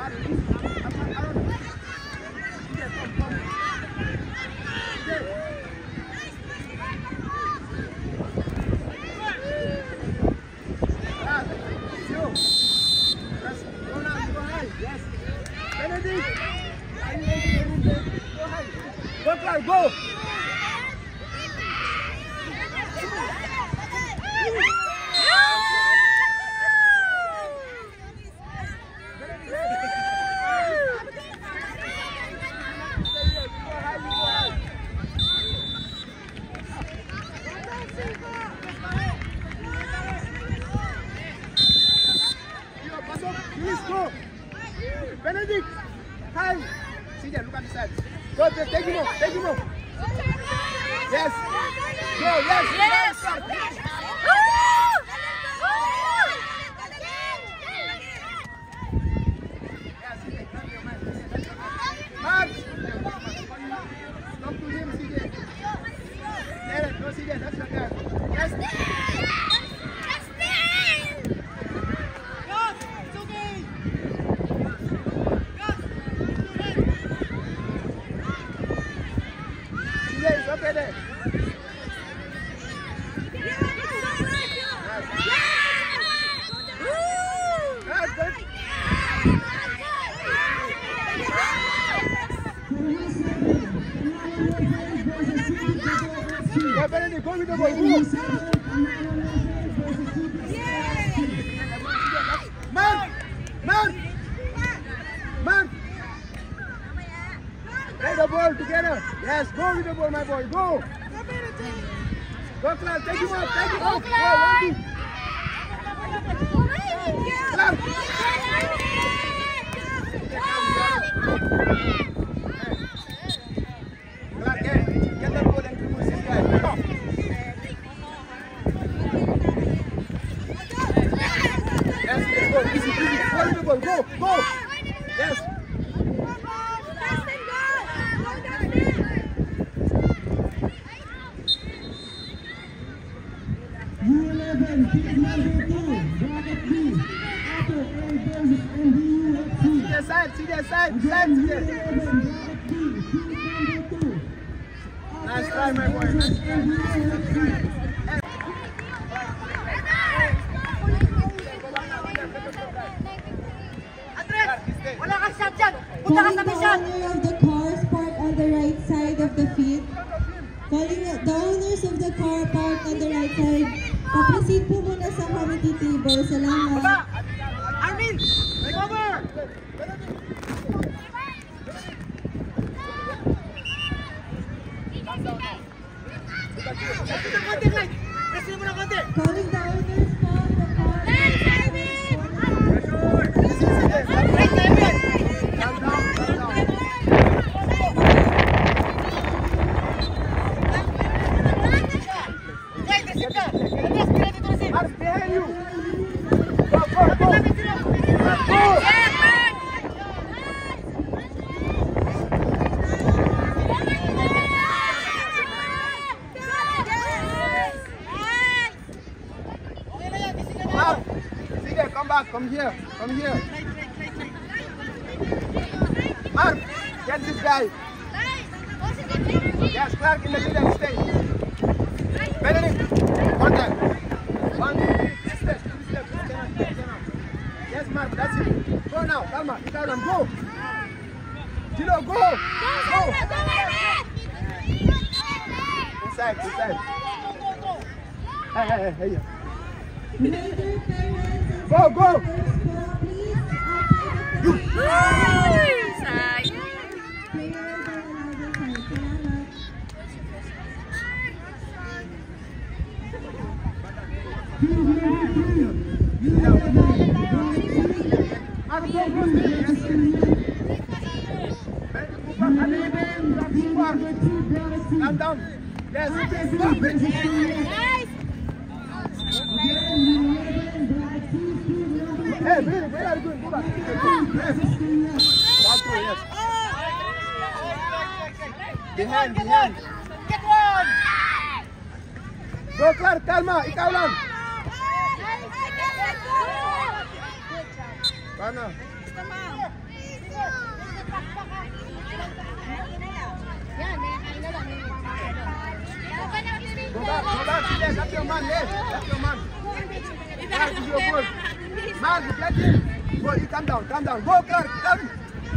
Go! Please go! Benedict! Time! See there, look at the side. Go, take him off, take him off. Yes! Go, yes! Yes! Mark! Talk to him, CJ. Aaron, no CJ, that's your guy. Yes! Okay there. Go with the ball. Man! Play the ball together. Yes, go with the ball, my boy. Go. Go, Clark. Take him off. Take him off. Go, Clark. Clark, get the ball and remove this guy. Go. Yes, let's go. Easy. Go with the ball. Go. Yes. See their side. Nice try, my boy. Nice try. Calling the owner of the cars parked on the right side of the field. Calling the owners of the car parked on the right side. Pa-proceed po muna sa committee table. Salamat. Armin! Take over! Calling the owners po of the car. Behind you! Go! Come here. Mark, get this guy. Yes, Clark in the middle, stay. Benedict, contact. 1, 2, 3 steps. Yes, Mark, that's it. Go now, come on, go. Gino, go. Inside. Hey. Go! Calm down. Yes. Hey, where are you going? Go back. Yes. Behind. Get one. Go, Clark, kalma. Ikaw lang. Paano? man, that's your man. Clark is your goal. Man, get him. Go, you calm down. Go, Clark, come.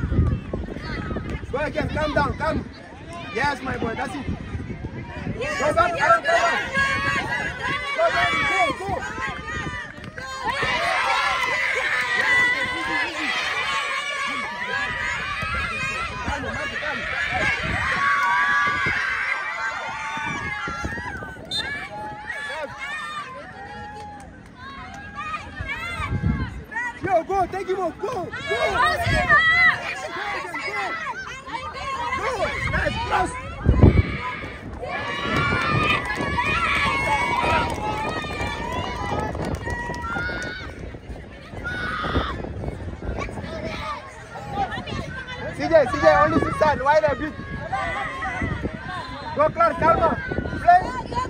Go again, calm down, come. Yes, my boy, that's it. Go back, Aaron, go back. Go, go. Yo, go, take him off, go. Nice, cross. CJ, only 6 side, wide a bit. Go, Clark, calm. Play.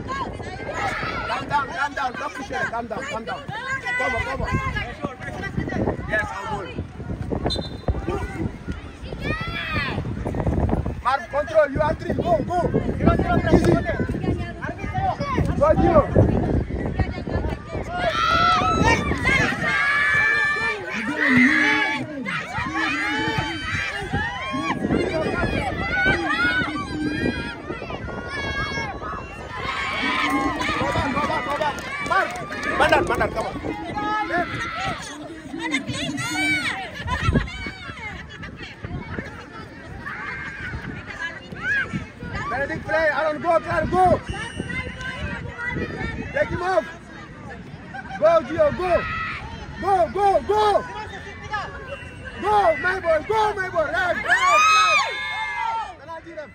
Calm down, don't push it, calm down. Come on. Yes, I'll go. Mark, control, you are 3, go. Easy. Go, Gio. Go back. Mark, Bandar, come on. Benedict play, Aaron, go, Clark, go. Take him off. Go, Gio, go. Go, my boy, right. Penalty them.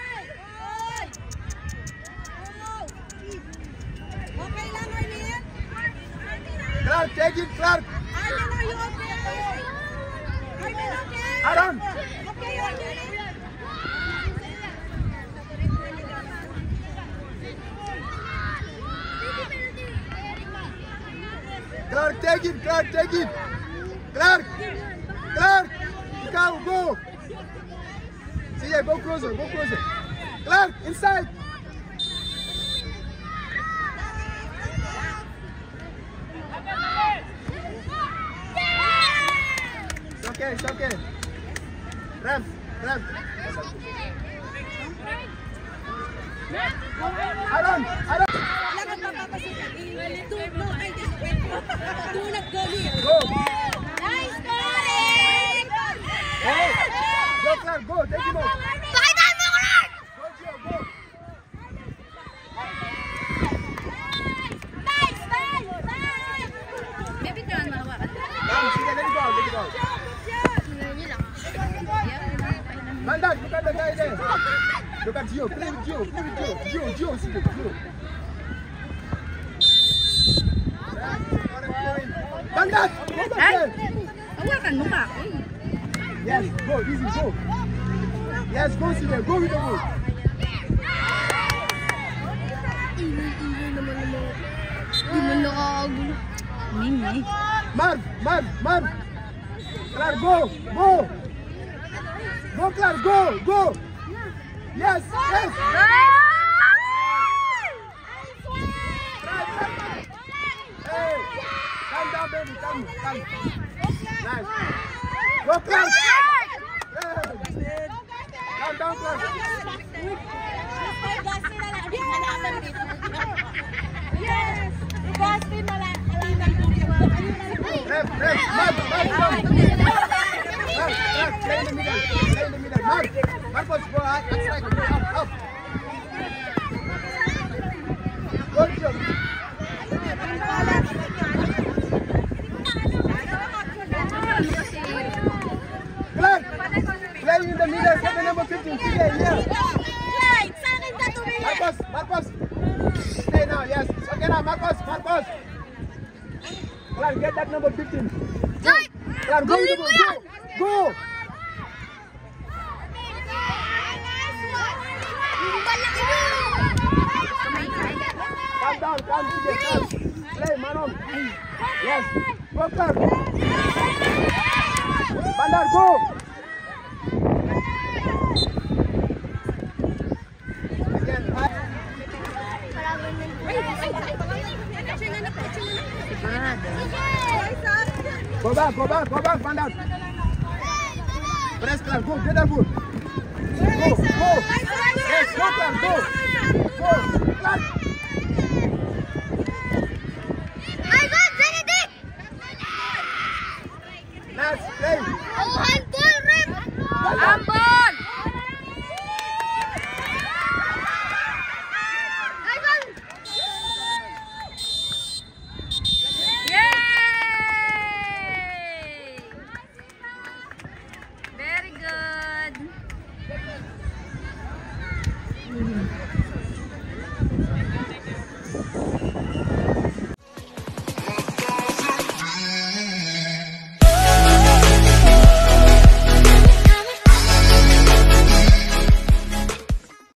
Clark, take it, Clark. Aaron. Clark, take it. Clark. Go. CJ, go closer. Clark, inside. It's okay. Rem. Aaron. Do not go here. Go. Nice going! Go, Clark, go. Take him off. Pakitaan mo, Clark! Go, Gio, go. Nice! Maybe turn mo hawakan. Come, CJ, let it go. Mandan, look at the guy there. Look at Gio. Play with Gio. Gio, CJ, Gio. Mandan, go back there. Hawakan mo pa. Yes, go, easy, go. Yes, go, CJ, go with the ball. Marv. Clark, go. Go, Clark, go. Yes. Nice! Hey, calm down, baby, calm. Nice. Go, Clark. Calm down, Clark. Yes! Ref, Marv, play in the middle. Marcos, go up. Good job. Clark, play in the middle. Get the number 15. CJ, here. Marcos. Stay now, yes. Okay now, Marcos. Clark, get that number 15. Clark, go. Calm, CJ, calm. Play, Manon. Yes. Go, Clark. Bandar, go. Again. Go back, find out. Press Clark, go, get that ball. Go. Yes, go Clark, go. Go, Clark. Let's play.